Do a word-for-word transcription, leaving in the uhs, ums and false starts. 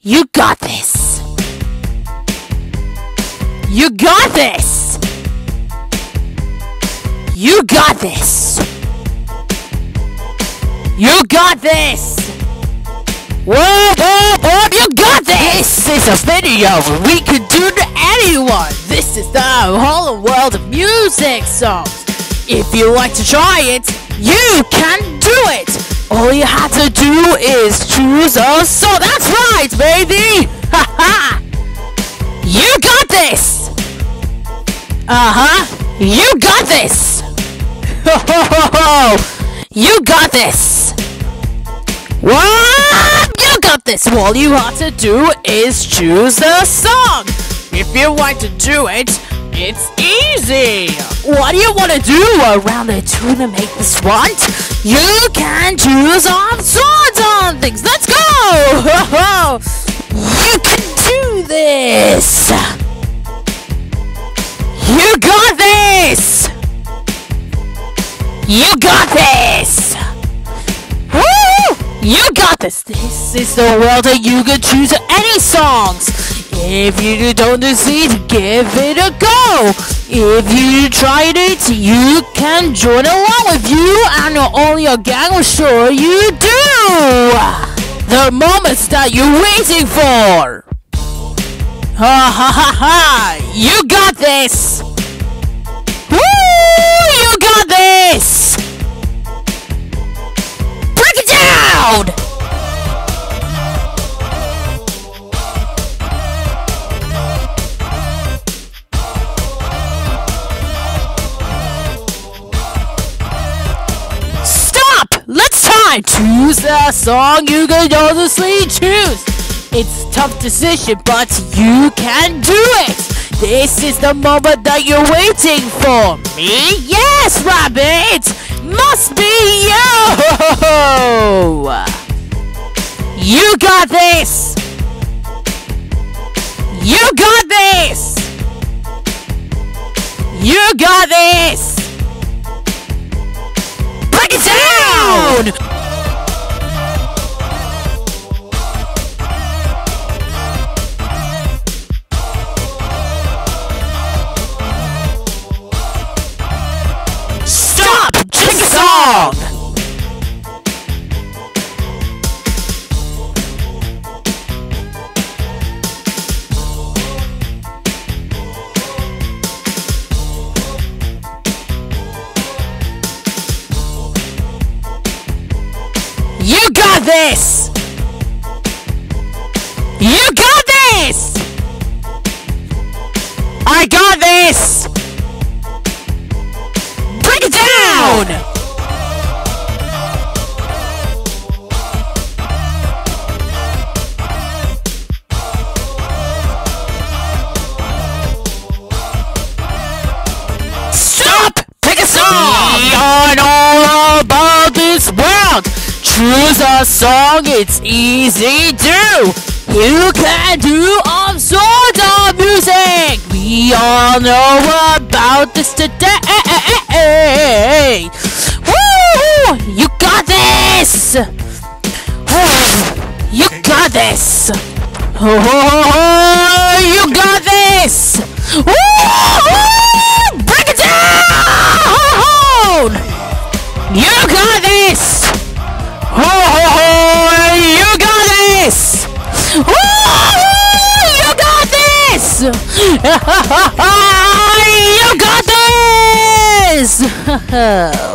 You got this. You got this. You got this. You got this. Whoa, whoa, whoa, you got this. This is a video we can do to anyone. This is the whole world of music songs. If you like to try it, you can do it. All you have to do is choose a song. That's right, baby. Ha ha. You got this. Uh-huh. You got this. Ho ho ho ho. You got this. What? You got this. All you have to do is choose a song. If you like to do it, it's easy. What do you want to do around the tune to make this right? You can choose off swords on things. Let's go. Ho ho. You can do this. You got this. You got this. Woo! You got this. This is the world that you can choose any songs. If you don't succeed, give it a go. If you tried it, you can join along with you, and all your gang will show you do. The moments that you're waiting for. Ha ha ha ha! You got this. Woo! You got this. Break it down. Let's try! Choose a song you can honestly choose. It's a tough decision, but you can do it. This is the moment that you're waiting for. Me? Yes, Rabbit! Must be you! You got this! You got this! You got this! Break it down! Stop! Pick a song! You got this! You got this! I got this! Break it down! Stop! Pick a song! We are all about this world! Choose a song, it's easy to. You can do all sorts of music. We all know about this today. Woo! You got this. You got this. Oh, you got this. Woo! Break it down. You got this. Ho ho ho! You got this! Woo! You got this! You got this!